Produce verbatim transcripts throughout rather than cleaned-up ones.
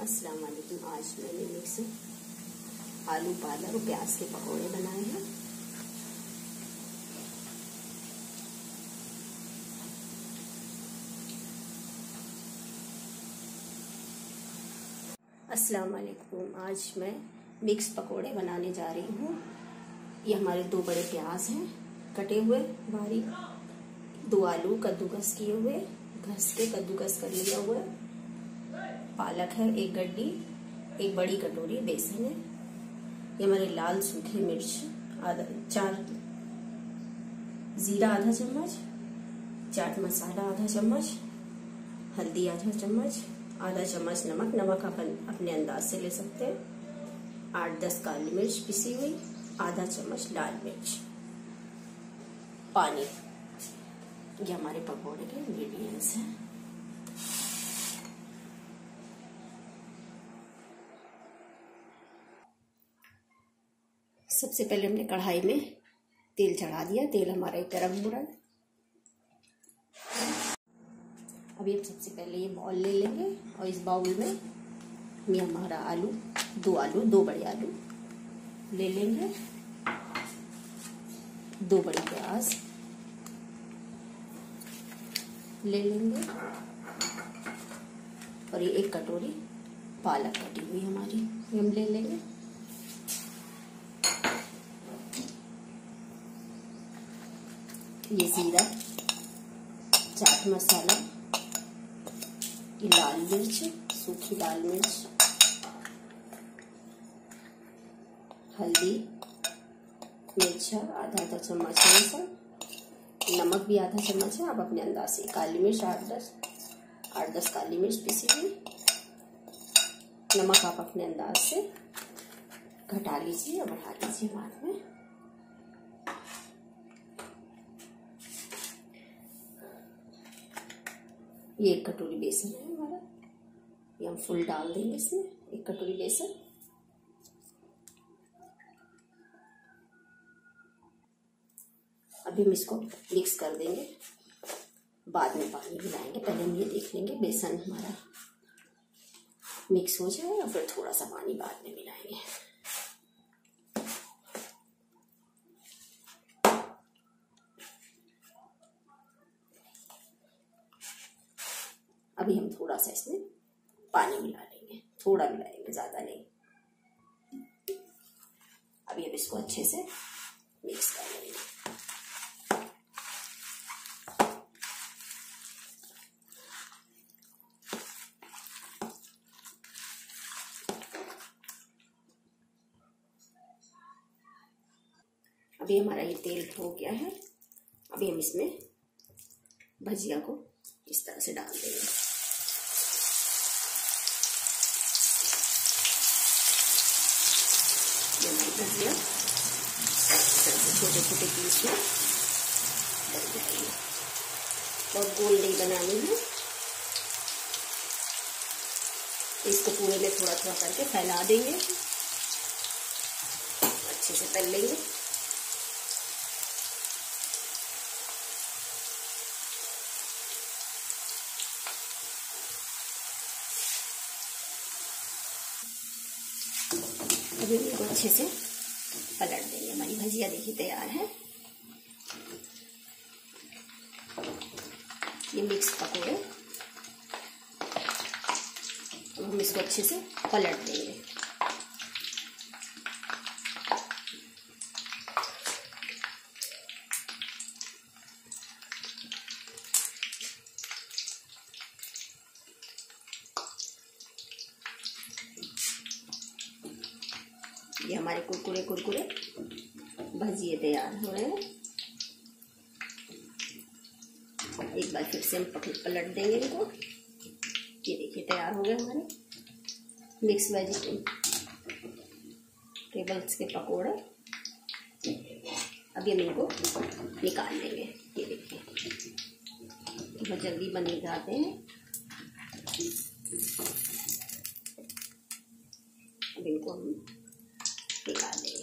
अस्सलाम वालेकुम। आज मैंने मिक्स आलू पालक और प्याज के पकौड़े बनाए हैं। अस्सलाम वालेकुम। आज मैं मिक्स पकौड़े बनाने जा रही हूँ। ये हमारे दो बड़े प्याज हैं कटे हुए बारीक, दो आलू कद्दूकस किए हुए, घस के कद्दूकस कर लिया हुआ, पालक है एक गड्डी, एक बड़ी कटोरी बेसन है, ये हमारे लाल सूखी मिर्च आधा चार, जीरा आधा चम्मच, चाट मसाला आधा चम्मच, हल्दी आधा चम्मच, आधा चम्मच नमक, नमक अपन अपने अंदाज से ले सकते हैं, आठ दस काली मिर्च पिसी हुई, आधा चम्मच लाल मिर्च, पानी। ये हमारे पकौड़े के इंग्रेडिएंट्स हैं। सबसे पहले हमने कढ़ाई में तेल चढ़ा दिया, तेल हमारा एक गर्म हो रहा है। अभी हम सबसे पहले ये बाउल ले लेंगे और इस बाउल में ये हमारा आलू, दो आलू, दो बड़े आलू ले लेंगे, दो बड़े प्याज ले लेंगे और ये एक कटोरी पालक कटी हुई हमारी ये हम ले लेंगे। ये जीरा, चाट मसाला, ये लाल मिर्च, सूखी लाल मिर्च, हल्दी, मिर्चा आधा आधा चम्मच है, नमक भी आधा चम्मच है, आप अपने अंदाज से। काली मिर्च आठ दस आठ दस काली मिर्च पिसी हुई, नमक आप अपने अंदाज से घटा लीजिए और बढ़ा लीजिए बाद में। ये एक कटोरी बेसन है हमारा, ये हम फुल डाल देंगे इसमें, एक कटोरी बेसन। अभी हम इसको मिक्स कर देंगे, बाद में पानी मिलाएंगे। पहले हम ये देख लेंगे बेसन हमारा मिक्स हो जाए और फिर थोड़ा सा पानी बाद में मिलाएंगे। अभी हम थोड़ा सा इसमें पानी मिला लेंगे, थोड़ा मिलाएंगे, ज्यादा नहीं। अभी हम इसको अच्छे से मिक्स कर लेंगे। अभी हमारा ये तेल हो गया है। अभी हम इसमें भजिया को इस तरह से डाल देंगे। ये हमारी भजिया इस तरह से छोटे छोटे पीस में डल जाएगी। बहुत गोल नहीं बनानी है, इसको पूरे में थोड़ा थोड़ा करके फैला देंगे, अच्छे से तल लेंगे। अभी इसको अच्छे से पलट देंगे। हमारी भजिया देखिए तैयार है। ये मिक्स पकौड़े, अब हम इसको अच्छे से पलट देंगे। ये हमारे कुरकुरे कुरकुरे भजिए तैयार हो रहे हैं। एक बार फिर से हम पलट देंगे इनको। ये देखिए तैयार हो गए हमारे मिक्स वेजिटेबल्स के पकौड़े। अभी हम इनको निकाल लेंगे। ये देखिए बहुत जल्दी बन जाते हैं। अब इनको हम निकाल देंगे।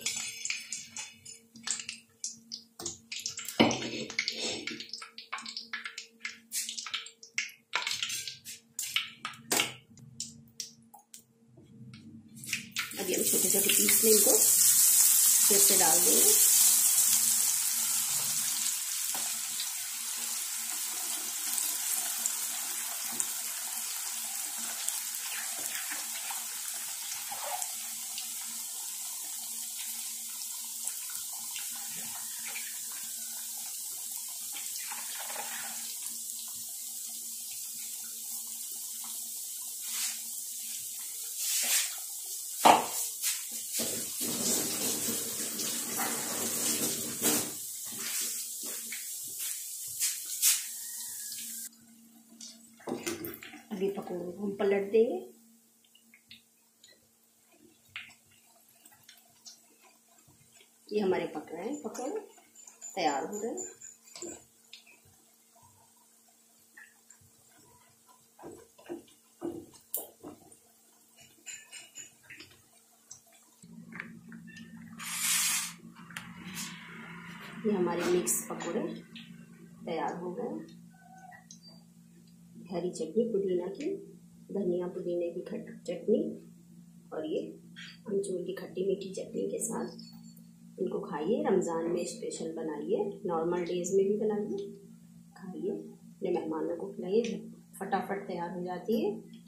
अभी हम छोटे छोटे पीस में इनको फिर से डाल देंगे। अभी पकौड़ों को हम पलट देंगे। ये हमारे पक रहे हैं, पकौड़े तैयार हो गए। ये हमारे मिक्स पकौड़े तैयार हो गए। हरी चटनी पुदीना की, धनिया पुदीने की खट चटनी और ये अमचूर की खट्टी मीठी चटनी के साथ इनको खाइए। रमज़ान में स्पेशल बनाइए, नॉर्मल डेज में भी बनाइए, खाइए, अपने मेहमानों को खिलाइए। फटाफट तैयार हो जाती है।